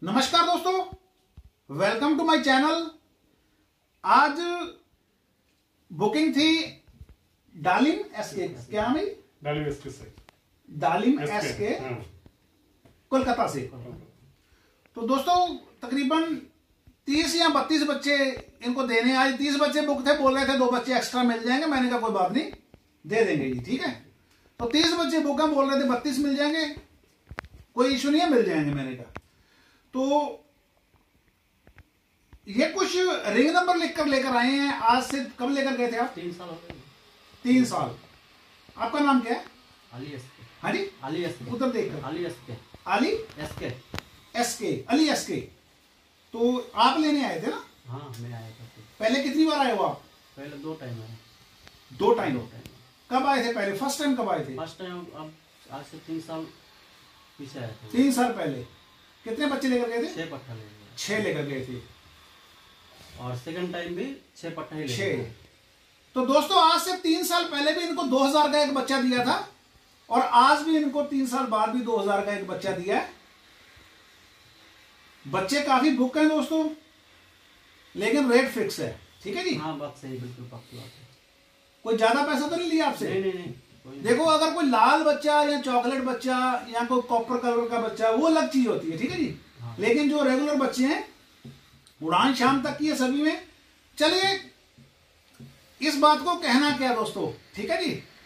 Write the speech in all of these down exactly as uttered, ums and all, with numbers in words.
नमस्कार दोस्तों, welcome to my channel. आज बुकिंग थी डालिम एसके, क्या नाम है? डालिम एसके से डालिम एसके कोलकाता से। तो दोस्तों तकरीबन तीस या बत्तीस बच्चे इनको देने आज तीस बच्चे बुक थे, बोल रहे थे दो बच्चे एक्स्ट्रा मिल जाएंगे। मैंने कहा कोई बात नहीं, दे देंगे जी, ठीक है। तो तीस बच्चे बुक हैं, बोल रहे थे बत्तीस मिल जाएंगे, कोई इशू नहीं है, मिल जाएंगे। मैंने कहा तो ये कुछ रिंग नंबर लिखकर लेकर आए हैं। आज से कब लेकर गए थे आप? तीन साल हो गए। तीन साल। आपका नाम क्या है? अली एसके। हाँ जी, अली एसके। उधर देखकर Ali SK. Ali SK. SK, Ali SK. तो आप लेने आए थे ना? हाँ, मैं आया था। पहले कितनी बार आए हो आप? पहले दो टाइम आए। दो टाइम। दो टाइम। कब आए थे पहले? फर्स्ट टाइम कब आए थे? फर्स्ट टाइम अब आज से तीन साल पीछे आए थे। तीन साल पहले। कितने बच्चे लेकर गए थे? छह पट्टा ले गए। छह लेकर गए थे। और सेकंड टाइम भी छह पट्टा ही ले छह। गए। तो दोस्तों आज से तीन साल पहले भी इनको दो हजार का एक बच्चा दिया था और आज भी इनको तीन साल बाद भी दो हजार का एक बच्चा दिया है। बच्चे काफी बुक हैं दोस्तों, लेकिन रेट फिक्स है, ठीक है जी। हाँ, बात सही, बिल्कुल पक्की बात है। कोई ज्यादा पैसा तो नहीं लिया आपसे? नहीं नहीं नहीं, कोई नहीं। देखो, अगर कोई लाल बच्चा या चॉकलेट बच्चा या कोई कॉपर कलर का बच्चा, वो अलग चीज होती है, ठीक है जी। हाँ। लेकिन जो रेगुलर बच्चे हैं, उड़ान शाम तक की है सभी में। चलिए, इस बात को कहना क्या दोस्तों, ठीक है जी।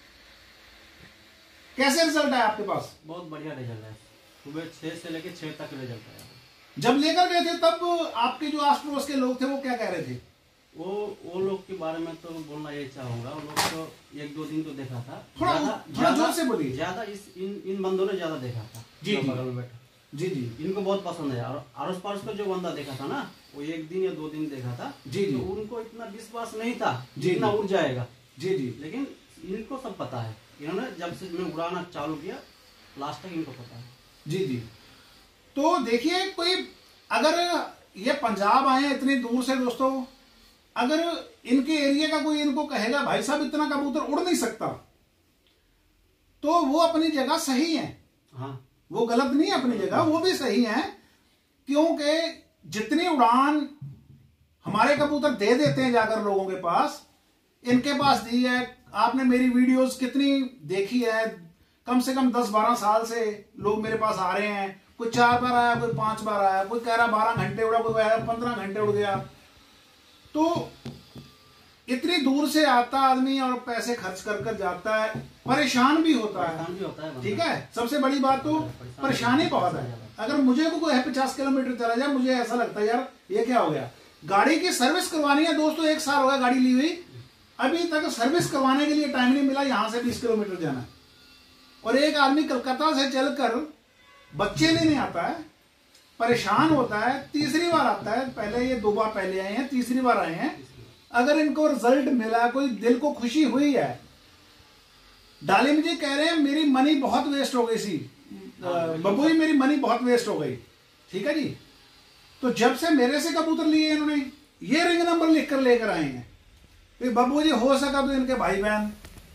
कैसे रिजल्ट आया आपके पास? बहुत बढ़िया रिजल्ट है। सुबह छह से लेकर छह तक रिजल्ट आया। जब लेकर गए थे तब आपके जो आस पड़ोस के लोग थे वो क्या कह रहे थे? वो वो लोग के बारे में तो बोलना ये चाहूंगा। वो लोग तो एक दो दिन तो देखा था। थोड़ा ज्यादा- थोड़ा जोर से बोलिए। ज्यादा इस इन इन बंदों ने ज्यादा देखा था। जी, जो जी। बगल में बैठा, जी जी इनको बहुत पसंद है। और आरोस पारोस का जो बंदा देखा था ना, वो एक दिन या दो दिन देखा था। जी, जी। तो उनको इतना विश्वास नहीं था जी, इतना जी। उड़ जाएगा। जी जी लेकिन इनको सब पता है। इन्होंने जब से मैं उड़ाना चालू किया, लास्ट तक इनको पता है। जी जी। तो देखिए, कोई अगर ये पंजाब आए इतनी दूर से दोस्तों, अगर इनके एरिया का कोई इनको कहेगा भाई साहब इतना कबूतर उड़ नहीं सकता, तो वो अपनी जगह सही है। हाँ, वो गलत नहीं है, अपनी जगह वो भी सही है। क्योंकि जितनी उड़ान हमारे कबूतर दे देते हैं जाकर लोगों के पास, इनके पास दी है। आपने मेरी वीडियोस कितनी देखी है? कम से कम दस बारह साल से लोग मेरे पास आ रहे हैं। कोई चार बार आया, कोई पांच बार आया, कोई कह रहा बारह घंटे उड़ा, कोई आया पंद्रह घंटे उड़ गया। तो इतनी दूर से आता आदमी और पैसे खर्च कर कर जाता है, परेशान भी होता है, परेशान भी होता है बंदा। ठीक है। सबसे बड़ी बात तो परेशानी बहुत है। अगर मुझे को कोई पचास किलोमीटर चला जाए, मुझे ऐसा लगता है यार ये क्या हो गया। गाड़ी की सर्विस करवानी है दोस्तों, एक साल हो गया गाड़ी ली हुई, अभी तक सर्विस करवाने के लिए टाइम नहीं मिला। यहां से बीस किलोमीटर जाना है और एक आदमी कलकत्ता से चलकर बच्चे लेने आता है, परेशान होता है। तीसरी बार आता है, पहले ये दो बार पहले आए हैं, तीसरी बार आए हैं। अगर इनको रिजल्ट मिला, कोई दिल को खुशी हुई है। डालिम जी कह रहे हैं मेरी मनी बहुत वेस्ट हो गई सी, बब्बू जी मेरी मनी बहुत वेस्ट हो गई, ठीक है जी। तो जब से मेरे से कबूतर लिए इन्होंने, ये रिंग नंबर लिखकर लेकर आए हैं। तो बब्बू जी हो सका तो इनके भाई बहन,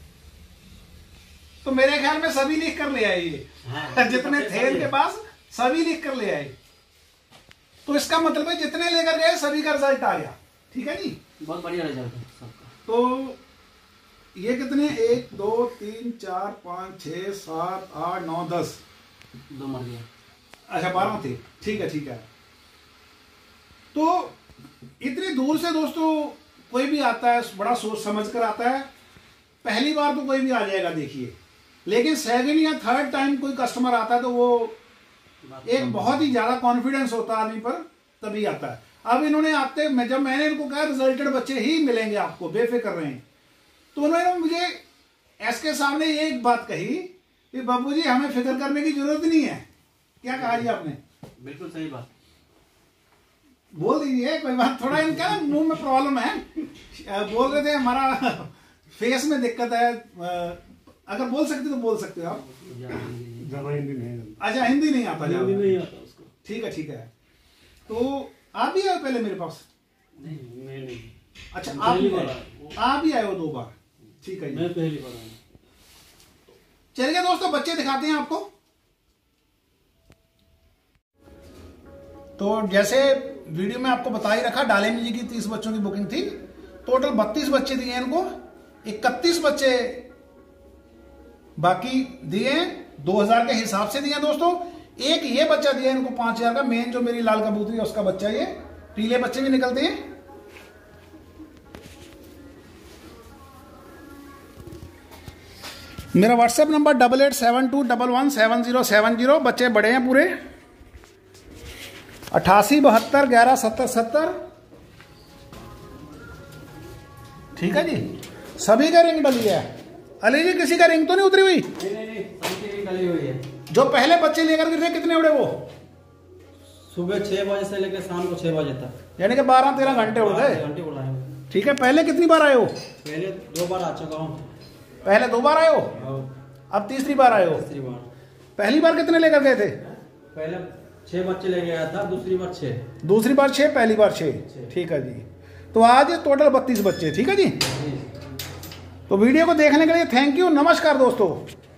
तो मेरे ख्याल में सभी लिख कर ले आए ये। हाँ, जितने थे इनके पास सभी लिख कर ले आए। तो इसका मतलब है जितने लेकर गए सभी का रिजल्ट आ गया, ठीक है जी। बहुत बढ़िया रिजल्ट है सबका। तो ये कितने, एक दो तीन चार पाँच छः सात आठ नौ दस, दो मर गया। अच्छा बारह थे, ठीक है ठीक है। तो इतनी दूर से दोस्तों कोई भी आता है, बड़ा सोच समझ कर आता है। पहली बार तो कोई भी आ जाएगा देखिए, लेकिन सेकंड या थर्ड टाइम कोई कस्टमर आता है तो वो एक बहुत ही ज्यादा कॉन्फिडेंस होता है आदमी पर, तभी आता है। अब इन्होंने आते, मैं जब मैंने इनको कहा रिजल्टेड बच्चे ही मिलेंगे आपको, बेफिक्र रहें, तो उन्होंने मुझे इसके सामने एक बात कही कि बाबू जी हमें फिक्र करने की जरूरत नहीं है। क्या कहा जी आपने? बिल्कुल सही बात। बोल दीजिए कोई बात, थोड़ा इनका मुंह में प्रॉब्लम है। बोल रहे थे हमारा फेस में दिक्कत है। अगर बोल सकते तो बोल सकते हो आप। ज्यादा हिंदी नहीं जानता। अच्छा, हिंदी नहीं आता? हिंदी नहीं आता उसको। ठीक है ठीक है। तो आप भी आए पहले मेरे पास? नहीं नहीं नहीं, अच्छा, आप भी आए, आप भी आए हो दो बार, ठीक है जी। मैं पहली बार आया। चलिए दोस्तों, बच्चे दिखाते हैं आपको। तो जैसे वीडियो में आपको बता ही रखा, डालेमी जी की तीस बच्चों की बुकिंग थी, टोटल बत्तीस बच्चे दिए इनको, इकतीस बच्चे बाकी दिए, दो हजार के हिसाब से दिए दोस्तों। एक ये बच्चा दिया इनको पांच हजार का, मेन जो मेरी लाल कबूतरी है उसका बच्चा, ये पीले बच्चे भी निकलते हैं। मेरा WhatsApp number double eight seven two double one seven zero seven zero. बच्चे बड़े हैं पूरे, अट्ठासी बहत्तर ग्यारह सत्तर सत्तर। ठीक है जी, सभी का रिंग डली है। अली जी किसी का रिंग तो नहीं उतरी हुई? नहीं नहीं नहीं, सभी की रिंग डली हुई है। जो पहले बच्चे लेकर के थे कितने उड़े वो? सुबह छह बजे से लेकर शाम को छह बजे तक, यानी कि बारह तेरह घंटे उड़ गए। घंटे उड़ाए। ठीक है, पहले कितनी बार आए हो? पहले दो बार आ चुका हूँ। पहले दो बार आए हो, अब तीसरी बार आए हो। तीसरी बार। पहली बार कितने लेकर गए थे? पहले छह बच्चे ले गया था, दूसरी बार छह। दूसरी बार छह, पहली बार छह। ठीक है जी, तो आज टोटल बत्तीस बच्चे। ठीक है जी, तो वीडियो को देखने के लिए थैंक यू, नमस्कार दोस्तों।